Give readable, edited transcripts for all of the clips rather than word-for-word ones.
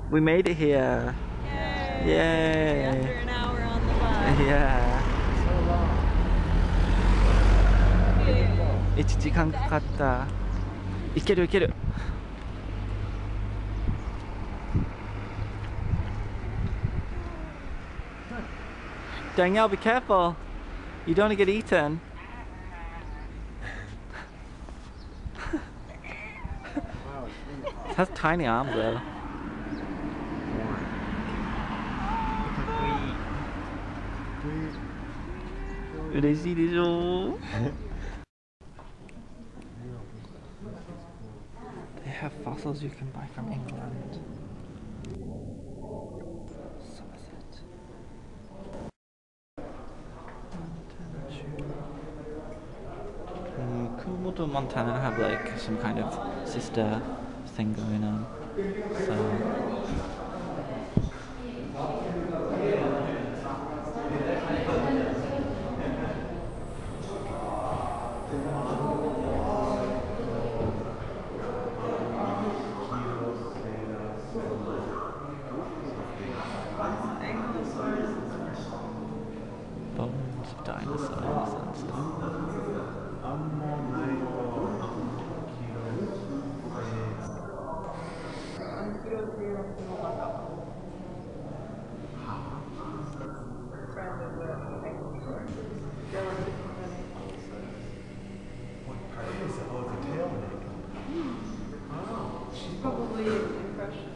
We made it here. Yay! Yay! After an hour on the bus. Yeah. 1 1時間かかった。いけるいける。Danielle, be careful. You don't want to get eaten. It has tiny arms though. They have fossils you can buy from England. Somerset. Kumamoto, Montana have like some kind of sister thing going on. So bones of dinosaurs and stuff. What part is it? Oh, the tail neck. She's probably impression.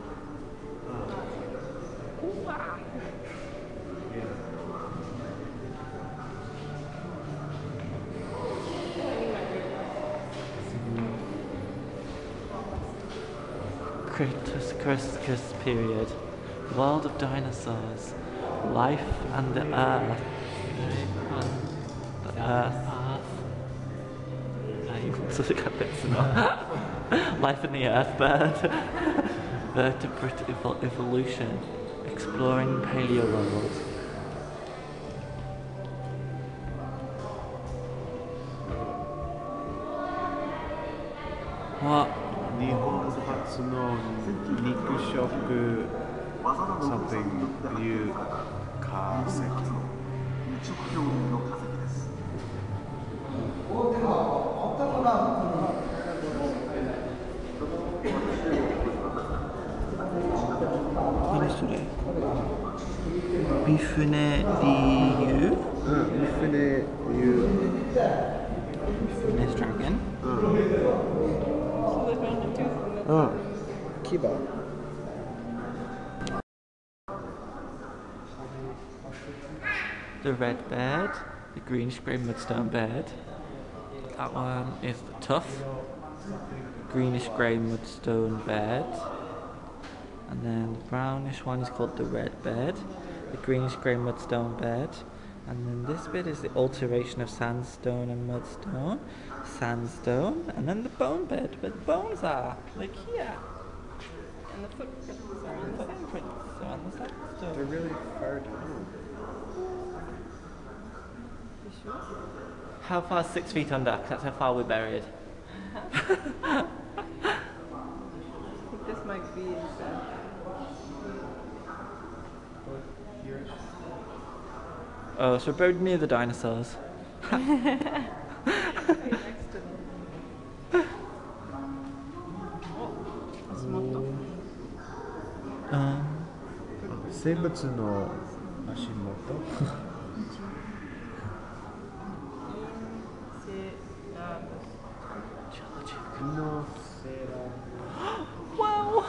Cretaceous period. World of dinosaurs. Life and the earth. The earth. Life in the earth, bird. Vertebrate evolution. Exploring paleo world. What? 日本初の肉食 something new 化石。 何それ？ビフネリユ？ ビフネリユ。 This dragon? So they found a tooth in the 牙。 The red bird, the greenish grey mudstone bird. That one is the tough greenish grey mudstone bird. And then the brownish one is called the red bird, the greenish grey mudstone bird. And then this bit is the alteration of sandstone and mudstone, sandstone, and then the bone bed where the bones are, like here. And the footprints are on the footprints are on the sandstone. They're really far down. How far is 6 feet under? 'Cause that's how far we're buried. I think this might be inside. Oh, so we're buried near the dinosaurs. Right next to them. Oh, it's not 生物の足元。No. Wow!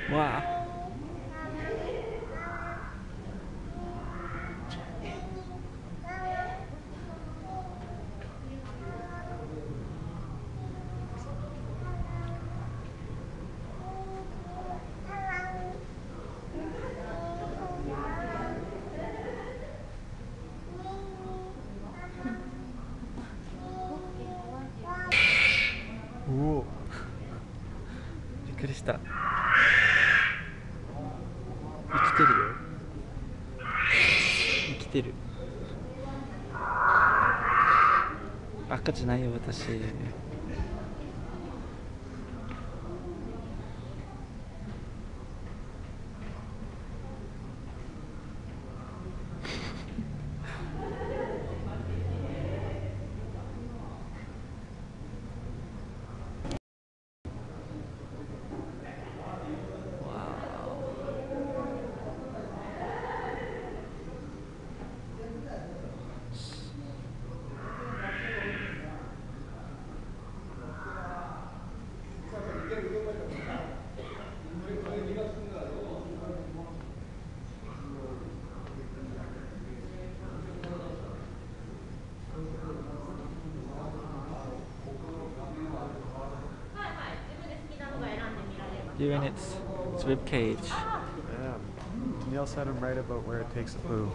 Wow. Whoa. びっくりした。 生きてるよ。 生きてる。赤じゃないよ私。You're in its rib cage. Yeah. Neil said I'm right about where it takes a poo.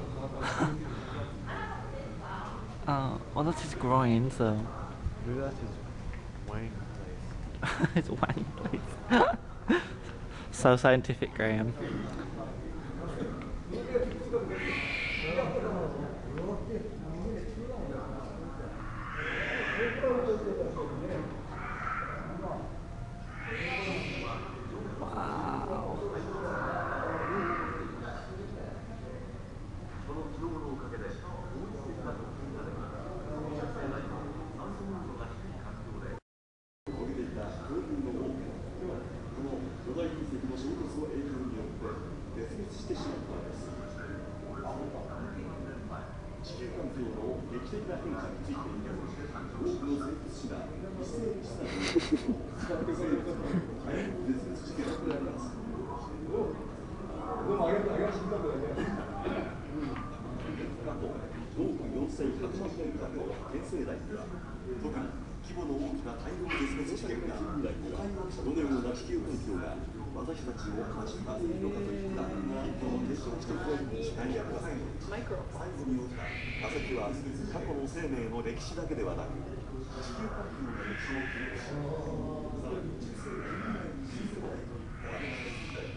Well, that's his groin, so. Maybe that's his wang place. It's one place. So scientific, Graham. Wow. 地球環境の歴史だけではなく地球環境の歴史を記録する